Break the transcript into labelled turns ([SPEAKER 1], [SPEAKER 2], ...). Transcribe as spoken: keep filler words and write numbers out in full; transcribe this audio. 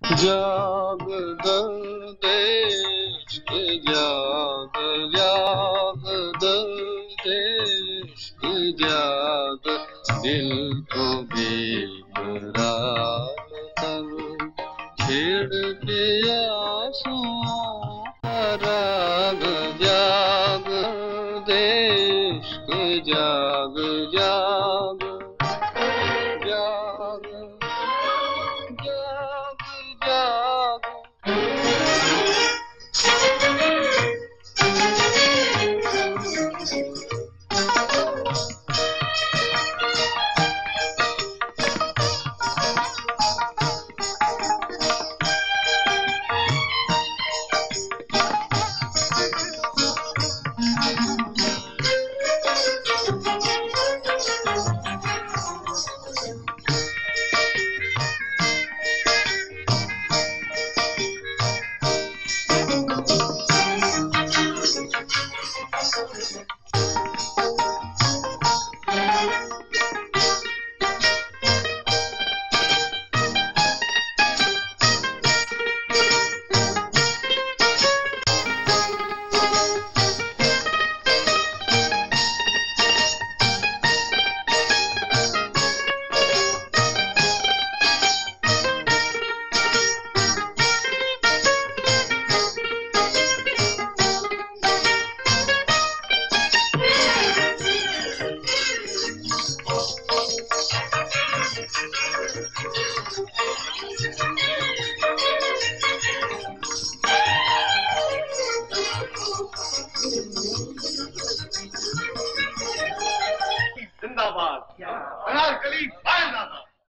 [SPEAKER 1] जाग दर्द-ए-इश्क जाग, जाग दर्द-ए-इश्क जाग, दिल को बेकरार कर, छेड़ के आंसुओं का राग, जाग दर्द-ए-इश्क जाग, जाग जाग जाग जाग।
[SPEAKER 2] जिंदाबाद। अनारकली